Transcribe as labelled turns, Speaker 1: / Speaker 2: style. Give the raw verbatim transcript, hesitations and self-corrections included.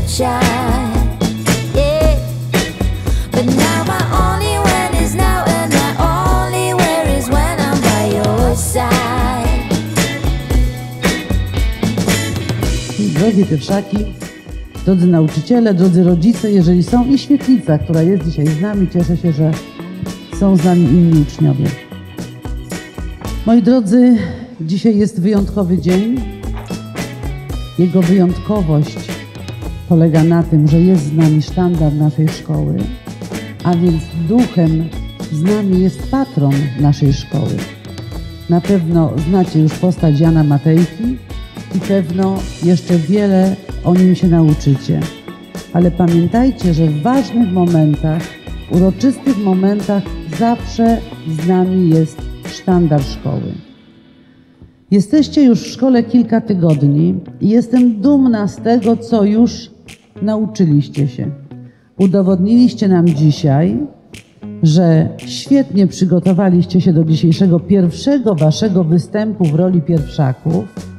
Speaker 1: shine. Yeah, but now my only when is now, and my only where is when I'm by your side.
Speaker 2: Drogie pierwszaki, drodzy nauczyciele, drodzy rodzice, jeżeli są, i świetlica, która jest dzisiaj z nami, cieszę się, że są z nami inni uczniowie. Moi drodzy, dzisiaj jest wyjątkowy dzień. Jego wyjątkowość polega na tym, że jest z nami sztandar naszej szkoły, a więc duchem z nami jest patron naszej szkoły. Na pewno znacie już postać Jana Matejki i pewno jeszcze wiele o nim się nauczycie. Ale pamiętajcie, że w ważnych momentach, uroczystych momentach zawsze z nami jest sztandar szkoły. Jesteście już w szkole kilka tygodni i jestem dumna z tego, co już nauczyliście się. Udowodniliście nam dzisiaj, że świetnie przygotowaliście się do dzisiejszego pierwszego waszego występu w roli pierwszaków.